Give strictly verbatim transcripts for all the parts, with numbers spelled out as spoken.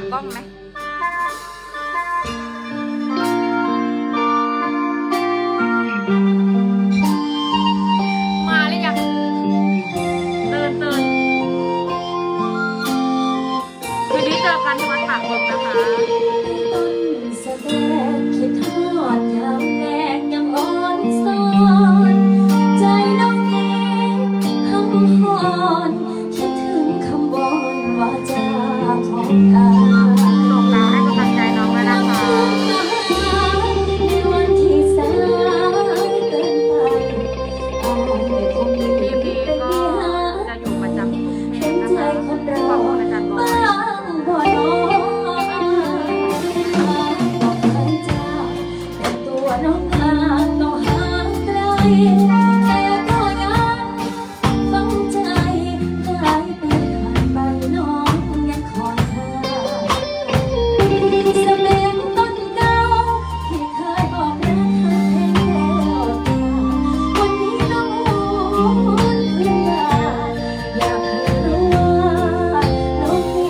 กกล้องไหมมาหรือยังตื่นตื่นคืนนี้เจอกันที่วัดปากบงนะคะต้นแสดงคิดทอดยามแดงยังอ่อนซ้อนใจน้องเองคำหอนคิดถึงคำบอนว่าจะของอาส่งดาวให้กำลังใจน้องแล้วนะคะในวันที่สายเกินไปอ่อนไม่คงมีทีมนี้ก็จะอยู่ประจำเห็นใจคนเราบ้างบ่น้อยบอกใครจะแต่ตัวน้องอาจต้องห่างไกลแต่ก็ยังฝังใจหลายปีผ่านไปน้องยังคอยเธอเสม็ดต้นเก่าที่เคยบอกรักเธอแล้ววันนี้น้องหวนคืนมาอยากให้รู้ว่าน้องมี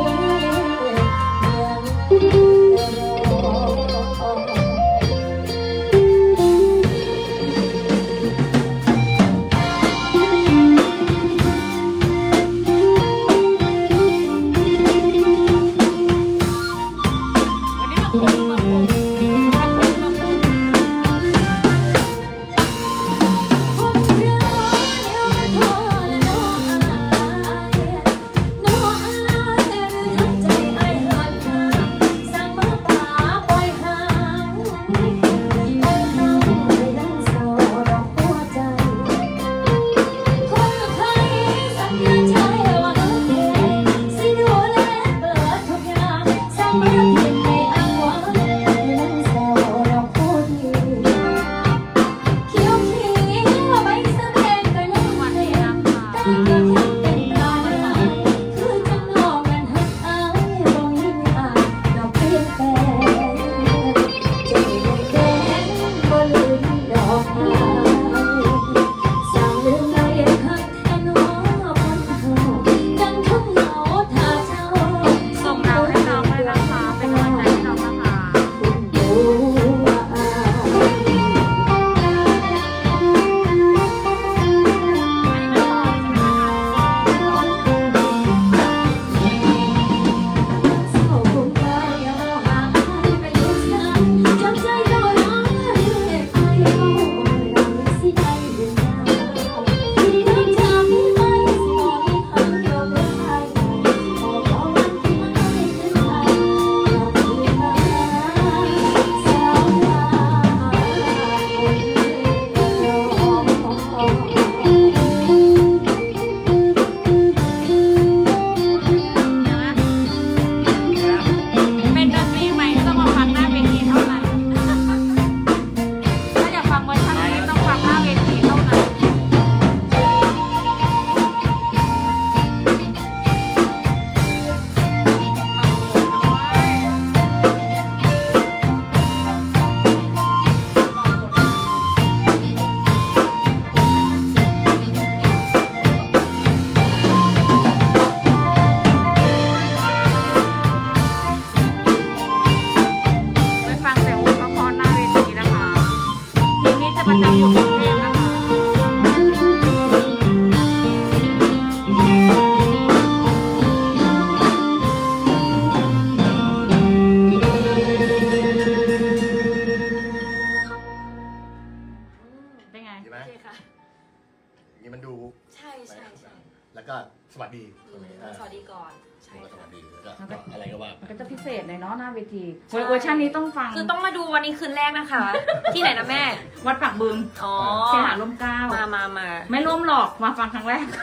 แล้วก็สวัสดีตรงนี้สวัสดีก่อนใช่สวัสดีแล้วก็อะไรก็ว่ามันก็จะพิเศษเลยเนาะหน้าเวทีเวอร์ชันนี้ต้องฟังคือต้องมาดูวันนี้คืนแรกนะคะที่ไหนนะแม่วัดปากบึงอ๋อเสียหาร่มเก้ามามามาไม่ร่วมหรอกมาฟังครั้งแรก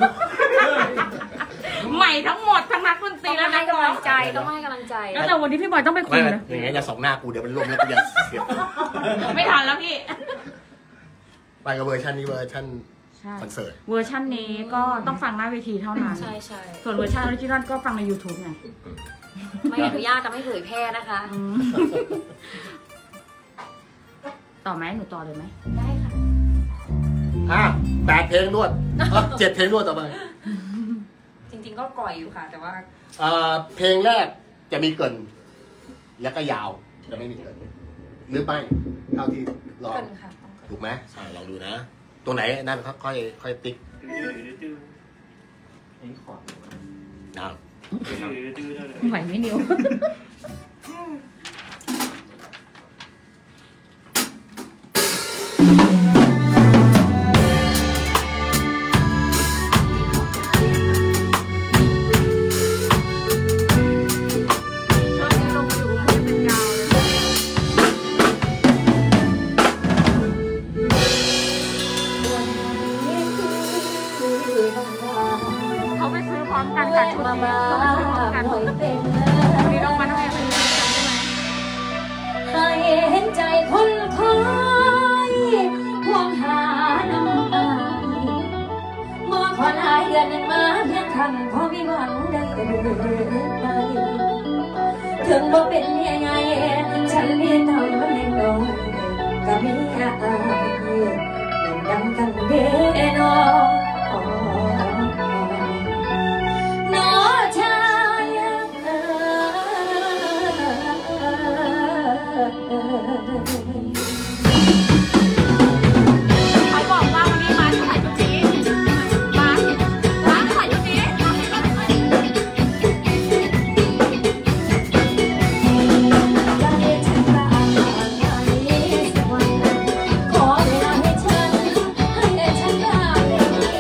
ใหม่ทั้งหมดทั้งนักดนตรีและให้กำลังใจต้องให้กำลังใจแล้วแต่วันนี้พี่บอยต้องไปคุยนะอย่างเงี้ยอย่าสองหน้ากูเดี๋ยวมันร่วมแล้วกูจะเสียไม่ทันแล้วพี่ไปกับเวอร์ชันนี้เวอร์ชันคอนเสิร์ตเวอร์ชันนี้ก็ต้องฟังหน้าเวทีเท่านั้นใช่ใช่ส่วนเวอร์ชันออริจินอลก็ฟังใน ยูทูบ ไงไม่อนุญาตจะไม่เผยแพร่นะคะต่อไหมหนูต่อเลยไหมได้ค่ะอ่ะแปดเพลงรวดเจ็ดเพลงรวดต่อไปจริงๆก็ก่อยอยู่ค่ะแต่ว่าเพลงแรกจะมีเกินแล้วก็ยาวจะไม่มีเกินหรือไม่เท่าที่ลองเกินค่ะถูกไหมอ่าลองดูนะตรงไหนนั่นค่อยค่อยติ๊กนี่ขอนะไหวไหมนิว เขาไปซื้อพร้อมกันค่ะชุดนี้เขาไปซื้อพร้อมกันนี่ต้องมาทั้งแม่เป็นกันใช่ไหมให้เห็นใจคนคอยห่วงหาน้ำตาบ่ขอหลายเดือนนั้นมาเพียงคำพอมีหวังได้เดินไปถึงบ่เป็นเมียใหญ่ฉันมีเท่ามันเล็กน้อยก็มีอายเป็นดังกันเด้อนอน้อชายเขาบอกว่าวันนี้มาใส่ชุดนี้มามาใส่ชุดนี้ขอเวลาให้ฉันให้ฉันได้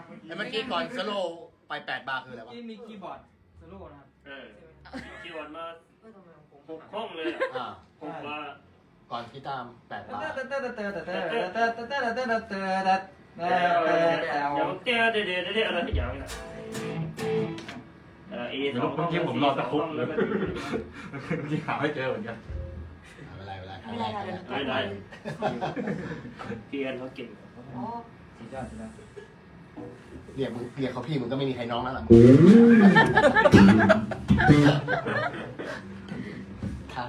ไอ้เมื่อกี้ก่อนสโลว์ไปแปดบาร์คืออะไรวะที่มีคีย์บอร์ดสโลว์นะครับเออคีย์บอร์ดมาหกห้องเลยอ่ะอ่าหกบาร์ก่อนที่ตามแปดบาร์เดี๋ยวเดี๋ยวเดี๋ยวเดี๋ยวเดี๋ยวเดี๋ยวเดี๋ยวเดี๋ยวอะไรที่อย่างนี้เออเอสองเมื่อกี้ผมรอตะคุบเลยเมื่อกี้หาไม่เจอเหมือนกันไม่เป็นไรไม่ไม่เป็นได้ไรเราไม่ได้เกียนเขาเก่งอ๋อสุดยอดสุดยอดเรียกมึงเรียกเขาพี่มึงก็ไม่มีใครน้องแล้วล่ะครับ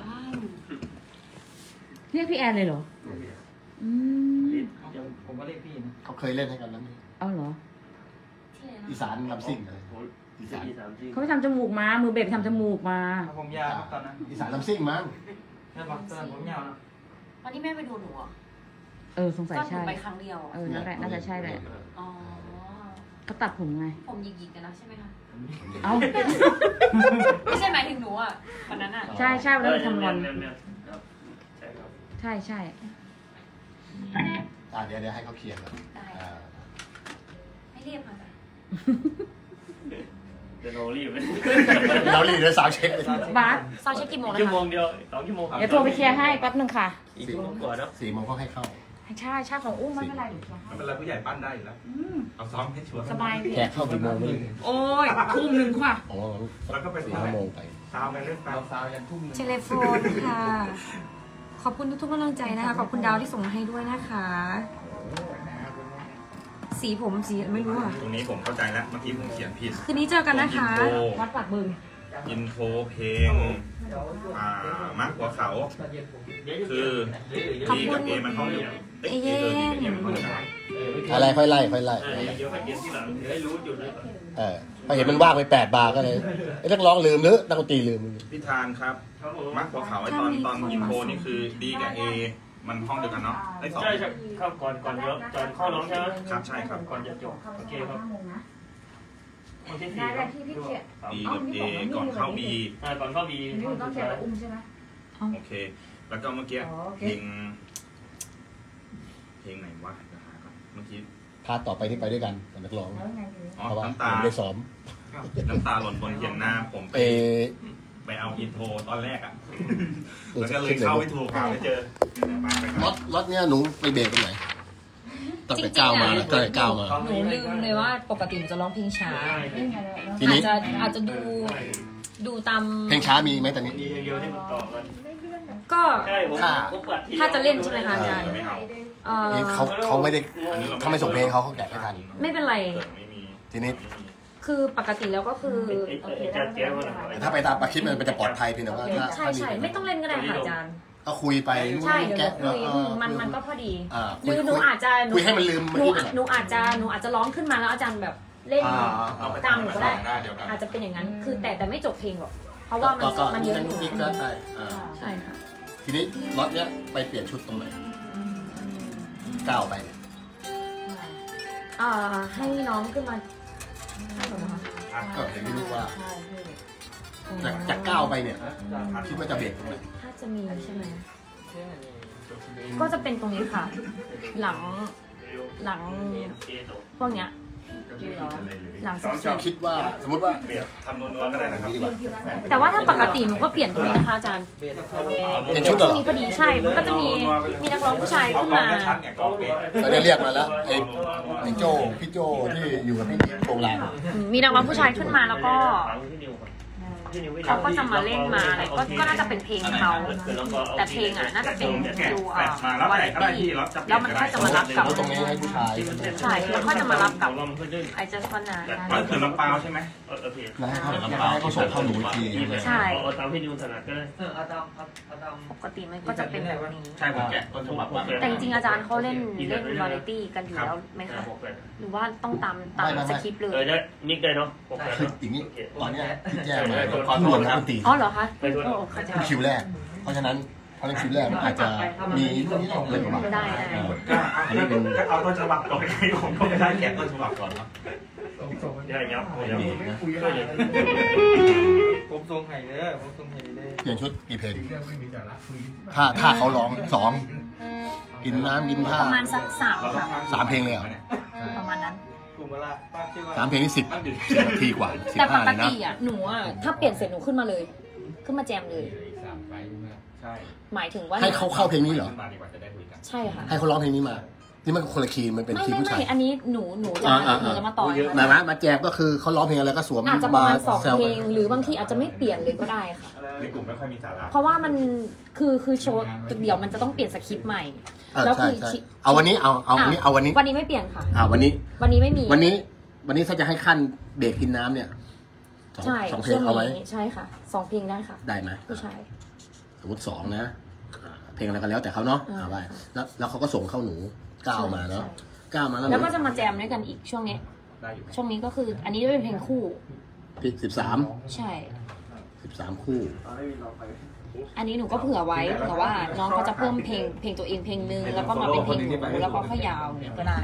เรียกพี่แอนเลยเหรออืมผมก็เรียกพี่นะเขาเคยเล่นให้กันแล้วนี่เอาเหรออีสานลำซิ่งเลยอีสานเขาไปทำจมูกมามือเบสไปทำจมูกมาผมยาวครับตอนนั้นอีสานลำซิ่งมั้งใช่ปะตอนนั้นผมยาวนะวันนี้แม่ไปดูหนูอ่ะเออสงสัยก็หนูใช่ไปครั้งเดียวเออนั่นแหละน่าจะใช่แหละอ๋อเขาตัดผมไงผมหยิกๆกันนะใช่ไหมคะเอ้าไม่ใช่หมายถึงหนูอ่ะวันนั้นอ่ะใช่ใช่วันนั้นไปทำงอนใช่ครับใช่ใช่อ่าเดี๋ยวเดี๋ยวให้เขาเคลียร์ก่อนได้อ่าไม่เรียบค่ะจ้ะเดี๋ยวเรารีบเลยเรารีบเลยสาวเช็คเลยบาสซาวเช็คกี่โมงนะชั่วโมคะงเดียวสองชั่วโมงเดี๋ยวโทรไปเคลียร์ให้แป๊บหนึ่งค่ะอีกชั่วโมงกว่าเนาะสี่โมงเขาให้เข้าใช่ใช่ของอุ้มไม่เป็นไรหรือเปล่าไม่เป็นไรผู้ใหญ่ปั้นได้อยู่แล้วเอาซ้อมให้ชัวร์สบายแขกเข้ากี่โมงไม่รู้โอ้ยทุ่มหนึ่งค่ะอ๋อแล้วก็ไปสี่ห้าโมงไปซาวไปเรื่องซาวสาวยันทุ่มนึงเทเลโฟนค่ะ ขอบคุณทุกๆกำลังใจนะคะ ขอบคุณดาวที่ส่งมาให้ด้วยนะคะ สีผมสีไม่รู้อ่ะตรงนี้ผมเข้าใจแล้วเมื่อกี้ผมเขียนผิดคืนนี้เจอกันนะคะวัดปากบึงอินโทรเพลงอ่ามักหัวเขาคือดีกับเอมันห้องเดียวเอเออดีกับเอมันห้องเดียวกันอะไรค่อยไล่ค่อยไล่เออเดี๋ยวไปเก็บที่หลังได้รู้จุดเลยเออพอเห็นมันว่างไปแปดบาร์ก็เลยไอ้นักร้องลืมหรือนักดนตรีลืมพี่ทานครับครับผมมักหัวเขาไอ้ตอนตอนอินโทรนี่คือดีกับเอมันห้องเดียวกันเนาะได้สองใช่ใช่เข้าก่อนก่อนเดี๋ยวก่อนเข้าน้องใช่ไหมครับใช่ครับก่อนจะจบโอเคครับคนที่ได้สี่ได้ที่พี่เกียรติดีกับเอก่อนเข้าบีอ่าก่อนเข้าบีนี่ต้องเกียรติกับอุ้มใช่ไหมโอเค แล้วก็เมื่อกี้อ๋อโอเคเพลงเพลงไหนวะเดี๋ยวหาก่อนเมื่อกี้พาร์ทต่อไปที่ไปด้วยกันกับนักร้องแล้วไงทีนี้อ๋อเพราะว่าน้ำผตามได้ซ้อมน้ำตาหล่นบนเขียนหน้าผมไปเอไปเอาอินโทรตอนแรกอ่ะเออแล้วก็เลยเข้าไม่ถูกหาไม่เจอมาไปรถรถเนี่ยหนูไปเบรกตรงไหนตั้งแต่ก้าวมาตั้งแต่ก้าวมาหนูลืมเลยว่าปกติหนูจะร้องเพลงช้าทีอานี้จจะอาจจะดูดูตามเพลงช้ามีไหมตอนนี้ดีอย่างเดียวที่มันต่อกันก็ใช่ผมค่ะผมปัดทีถ้าจะเล่นใช่ไหมคะอาจารย์ไม่เอาเอ่อนี่เขาเขาไม่ได้ถ้าไม่ส่งเพลงเขาเขาแกะไม่ทันไม่เป็นไรเกิดไม่มีทีนี้คือปกติแล้วก็คือไอ้ไอ้จัดแก้วมันแต่ถ้าไปตามปาคลิปมันจะปลอดภัยเพียงแต่ว่าถ้าใช่ใช่ไม่ต้องเล่นก็ได้ค่ะอาจารย์ก็คุยไปใช่เดี๋ยวแกะหนูคุยเออมันมันก็พอดีอ่าหรือหนูอาจจะคุยให้มันลืมหนูเมื่อกี้ไปหน่อยหนูอาจจะหนูอาจจะร้องขึ้นมาแล้วอาจารย์แบบเล่นอ่าเอาไปตามหนูก็ได้หน้าเดียวกันอาจจะเป็นอย่างนั้น คือแต่แต่ไม่จบเพลงหรอก เพราะว่ามันก็ก็มันเยอะทั้งอยู่กิ๊กก็ได้อ่าใช่ค่ะทีนี้รถเนี้ยไปเปลี่ยนชุดตรงไหนก้าวไปเนี่ยอ่าให้น้องขึ้นมาให้หนูนะคะก็เห็นไม่รู้ว่าใช่พี่จากจากก้าวไปเนี่ยคิดว่าจะเบรกตรงไหนถ้าจะมีใช่ไหม ก็จะเป็นตรงนี้ค่ะ หลังหลังพวกเนี้ยหลังสองชอบคิดว่าสมมติว่าเปรียบทำนวลๆก็ได้นะครับดีกว่าแต่ว่าถ้าปกติหนูก็เปลี่ยนตรงนี้นะคะอาจารย์เป็นชุดเหรตรองนี้พอดีใช่ มันก็จะมีมีนักร้องผู้ชายเอาขึ้นกองมาชัดๆเนี่ยกองเกตเราได้เรียกมาแล้วไอ้ไอ้โจพี่โจที่อยู่กับพี่โรงแรมอืมมีนักร้องผู้ชายขึ้นมาแล้วก็เขาก็จะมาเล่นมาอะไรก็ก็น่าจะเป็นเพลงเขาแต่เพลงอ่ะน่าจะเป็นดูอ่าวาไรตี้แล้วมันก็จะมารับกับแล้วตรงนี้ให้ผู้ชายใช่แล้วก็จะมารับกับไอเจสวันนามันคือลำเปล่าใช่ไหมนะให้เขาให้เขาส่งเข้าหนูอีกทีใช่เอาตามที่นิวถนัดก็ได้เออเอาตามเอาเอาตามปกติมันก็จะเป็นแบบนี้ใช่ผมแกะต้นฉบับมาแต่จริงๆอาจารย์เขาเล่นเล่นวาไรตี้กันอยู่แล้วไหมคะหรือว่าต้องตามตามสคริปต์เลเออย ได้นิกได้เนาะคืออย่างนี้ตอนเนี้ยที่แจ้งมาคุณหลวงนักดนตรีอ๋อเหรอคะไปด้วยโอ้เข้าใจคิวแรก เพราะฉะนั้นเพราะฉะนั้นคิวแรกมันอาจจะมีนิดๆเลยประมาณได้ได้ก็เอาต้นฉบับก่อนผมก็ไม่ได้แกะต้นฉบับก่อนเนาะได้ยับยับผมทรงไห้เด้อผมทรงไห้เด้อเปลี่ยนชุดกี่เพลงถ้าถ้าเขาร้องสองกินน้ำกินข้าปวระมาณสักสามค่ะสามเพลงเลยเหรอประมาณนั้นกลุ่มอะไรป้าชื่อว่าสามเพลงนี่สิบสิบนาทีกว่าสิบแต่ปห้าก เลยนะติอ่ะหนูอ่ะถ้าเปลี่ยนเสร็จหนูขึ้นมาเลย ขึ้นมาแจมเลยใช่หมายถึงว่าให้เขาเข้าเพลงนี้เหรอมาดีกว่าจะได้คุยกันใช่ค่ะให้เขาร้องเพลงนี้มานี่มันคนละคีย์มันเป็นไม่คีย์ไม่ผู้ชาไม่ยอันนี้หนูหนูจะอ่ามาอ่าหนูจะมาต่อหมายว่ามาแจมก็คือเขาร้องเพลงอะไรก็สวมอาจจะประมาณสองแซวเพลงหรือบางทีอาจจะไม่เปลี่ยนเลยก็ได้ค่ะในกลุ่มไม่ค่อยมีสาระเพราะว่ามันคือคือโชว์เดี๋ยวมันจะต้องเปลี่ยนสคริปต์ใหม่เออแล้วใช่คือใช่เอาวันนี้เอาเอาวันนี้เอาวันนี้วันนี้ไม่เปลี่ยนค่ะอ่าวันนี้วันนี้ไม่มีวันนี้ วันนี้ถ้าจะให้ขั้นเบรกกินน้ำเนี่ยสองใช่สองเพลช่งวงเอาไว้นี้ใช่ค่ะสองเพลงได้ค่ะได้ไหมผู้ชายสมมติสองนะเพลงอะไรก็แล้วแต่เขาเนาะอ่าเอาไว้แล้วแล้วเขาก็ส่งเข้าหนูก้าวมาเนาะใช่ก้าวมาแล้วแล้วก็จะมาแจมด้วยกันอีกช่วงนี้ได้อยู่ไหมช่วงนี้ก็คือ อันนี้เป็นเพลงคู่สิบสามใช่สิบสามคู่อันนี้หนูก็เผื่อไว้เผื่อว่าน้องเขาจะเพิ่มเพลงเพลงตัวเองเพลงนึงแล้วก็มาเป็นเพลงหนูแล้วก็ค่อยยาวอย่างนี้ก็ได้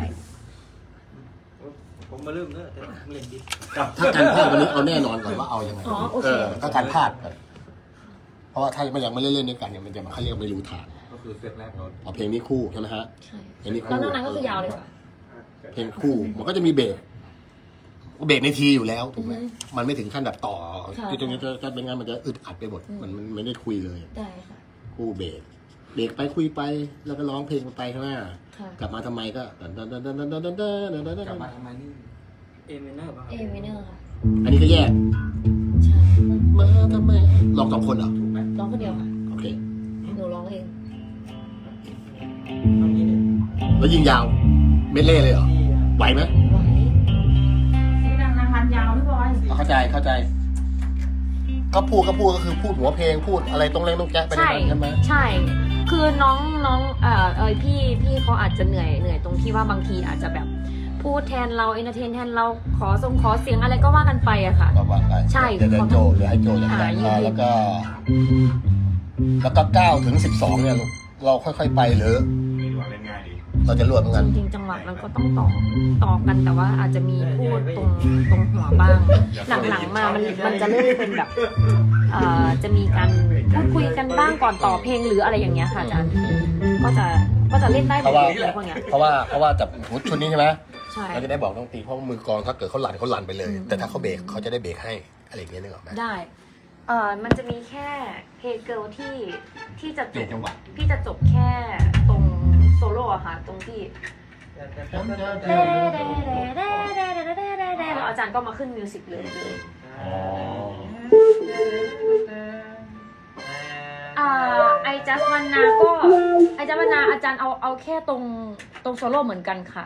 ผมมาเริ่มเนอะแต่เล่นดิถ้าการพลาดวันนี้เอาแน่นอนก่อนว่าเอายังไงอ๋อโอเคถ้าการพลาดก่อนเพราะว่าถ้ามันยังไม่เล่นเล่นด้วยกันเนี่ยมันจะมันเขาเรียกไม่รู้ทางก็คือเซตแรกเราเอาเพลงนี้คู่ใช่ไหมฮะใช่เพลงนี้แล้คู่วนอกนั้นก็คือยาวเลยค่ะเพลงคู่มันก็จะมีเบรกเบรกในทีอยู่แล้วถูกไหมอือฮึมันไม่ถึงขั้นแบบต่อค่ะที่ตรงนี้จะจะเป็นงานมันจะอึดอัดไปหมดอืมมันมันไม่ได้คุยเลยได้ค่ะคู่เบรกเบรกไปคุยไปแล้วก็ร้องเพลงไปข้างหน้าค่ะกลับมาทำไมก็ดันดันดันดันดันดันดันดันดันดันกลับมาทำไมนี่เอเมเนอร์ป่ะเอเมเนอร์ค่ะอันนี้ก็แยกใช่มาทำไมลองสองคนเหรอร้องคนเดียวค่ะโอเคหนูร้องเองตรงนี้เนี่ยแล้วยิงยาวเม็ดเล่เลยเหรอไหวไหมไหวนี่นางนางพันยาวพี่บอยเข้าใจเข้าใจ ก็พูดก็พูดก็คือพูดหัวเพลงพูดอะไรตรงเล่งตรงแจ๊ะไปในใช่นั้นใช่ไหมใช่ คือน้องน้องเอ่อเอยพี่พี่เขาอาจจะเหนื่อยเหนื่อยตรงที่ว่าบางทีอาจจะแบบพูดแทนเราเอนเตอร์เทนแทนเราขอส่งขอเสียงอะไรก็ว่ากันไปอะค่ะก็ว่าไปใช่เดี๋ยวเดี๋ยวโจหรือไอโจจะแต่งอ่ามาแล้วก็ แล้วก็เก้าถึงสิบสองเนี่ยลูกเราค่อยๆไปหรือมีดีกว่าเล่นง่ายดีเราจะรวดเหมือนกันจริงๆจังหวะมันก็ต้องต่อต่อกันแต่ว่าอาจจะมีพูดตรงตรงหัวบ้าง หลังๆมามันมันจะเริ่มเป็นแบบเอ่อจะมีการพูดคุยกันบ้างก่อนต่อเพลงหรืออะไรอย่างเงี้ยค่ะอาจารย์ก็จะก็จะเล่นได้หมเพดราะว่าเลยพวกเนี้ยเพราะว่าเพราะว่าจับหูชุดนี้ใช่ไหมใช่เราจะได้บอกต้องตีเพราะมือกลองถ้าเกิดเขาหลั่นเขาหลั่นไปเลยอืมแต่ถ้าเขาเบรกเขาจะได้เบรกให้อะไรอย่างเงี้ยนึกออกไหมได้เอ่อมันจะมีแค่เพลงเกิลที่ที่จะเปจลี่ยบนจังหวะที่จะจบแค่ตรงโซโล่อะค่ะตรงที่แล้วอาจารย์ก็มาขึ้นมิวสิกเลยเลยอ๋ออ่าไอจัสวันนาก็ไอจัสวันนาอาจารย์เอาเอาแค่ตรงตรงโซโล่เหมือนกันค่ะ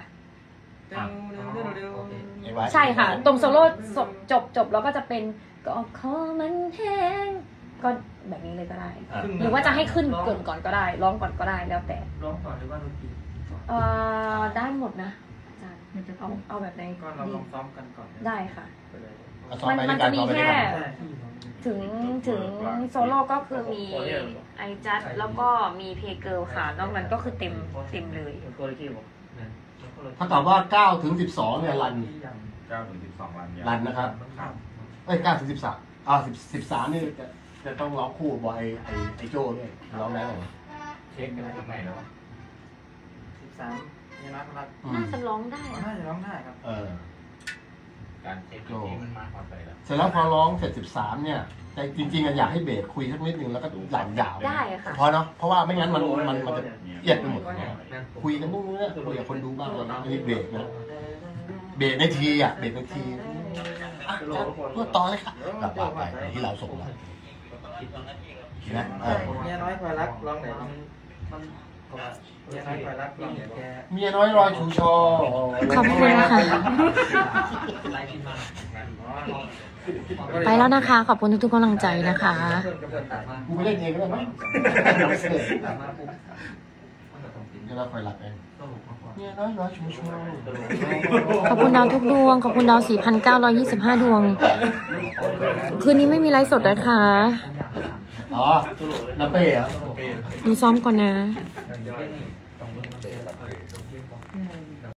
ใช่ค่ะ ตรงโซโล่จบจบจบแล้วก็จะเป็นก็ขอมันแห้งก็แบบนี้เลยก็ได้อ่ะหรือว่าจะให้ขึ้นเกินก่อนก็ได้ร้องก่อนก็ได้แล้วแต่ร้องก่อนหรือว่าดนตรีเอ่อได้หมดนะอาจารย์เอาเอาแบบไหนก็เราดีลองซ้อมกันก่อนได้ค่ะเอาซ้อมมันไปมัด้วน ยกัจะนมีซ้อมไปด้วยแค่กันถึงถึงโซโล่ก็คือมีไอจัดแล้วก็มีเพเกิลค่ะนอกนั้นก็คือเต็มเต็มเลยถ้าตอบว่าเก้าถึงสิบสองเนี่ยรันเก้าถึงสิบสองวันยาวรันนะครับครับเอ้ยเก้าถึงสิบสามอ่าสิบสิบสามนี่จะจะต้องร้องคู่บอยไอไอโจ้ด้วยร้องได้ไหมเช็คกันทำไมแล้วสิบสามนี่นะครับอืมน่าจะร้องได้น่าจะร้องได้ครับเออการเช็คนี้มันมาพอใจแล้วเสร็จแล้วพอร้องเสร็จสิบสามเนี่ยใจจริงๆอะอยากให้เบสคุยสักนิดนึงแล้วก็หลั่นยาวได้ค่ะพอเนาะเพราะว่าไม่งั้นมันมันมันจะเอียดไปหมดคุยกันนู่นนี่คุยกับคนดูบ้างแล้วนะนี่เบรกนะเบรกในทีอ่ะเบรกในทีอ่ะพูดต่อเลยค่ะกลับบ้านไปที่เราส่งมานะเออเมียน้อยคอยรักร้องไหนมันมันเมียน้อยคอยรักร้องไหนแกเมียน้อยรอยชูชอขอบคุณค่ะ ไปแล้วนะคะ ขอบคุณทุกๆกำลังใจนะคะกูไปเล่นเองก็ได้มั้งเดี๋ยวเราคอยรับเองเมียน้อยรอยชูชอขอบคุณดาวทุกดวง ขอบคุณดาว สี่พันเก้าร้อยยี่สิบห้า ดวง คืนนี้ไม่มีไลฟ์สดนะคะอ๋อน้ำเป้เหรอดูซ้อมก่อนนะเ